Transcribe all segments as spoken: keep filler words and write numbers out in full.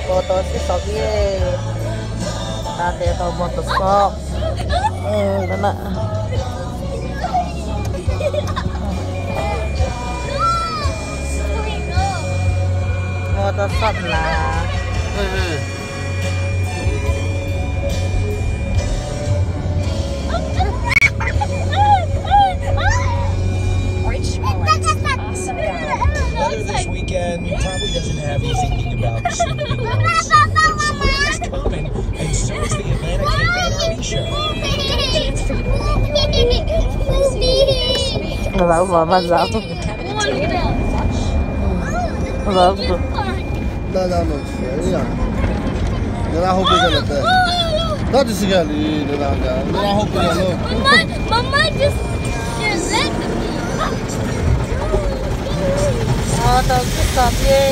Motor si Sobi. Dati ito motoskop. Hmm, na. Motoskop na. Hmm. Weather this weekend probably doesn't have you thinking about snooping outside, but spring is coming, and so is the Atlanta Camping and R V Show. Love, mama, love. Love. لا لا لا يعني لا هو بيجلد لا تسجلي لا لا لا هو بيجلد Mama, Mama just just let Motoskop ye.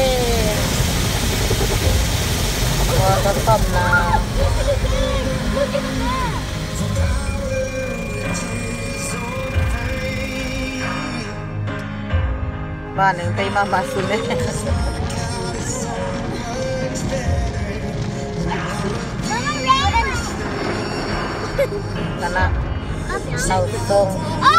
Motoskop na. Mana yung tayo mabasun eh. Kana. Sausong.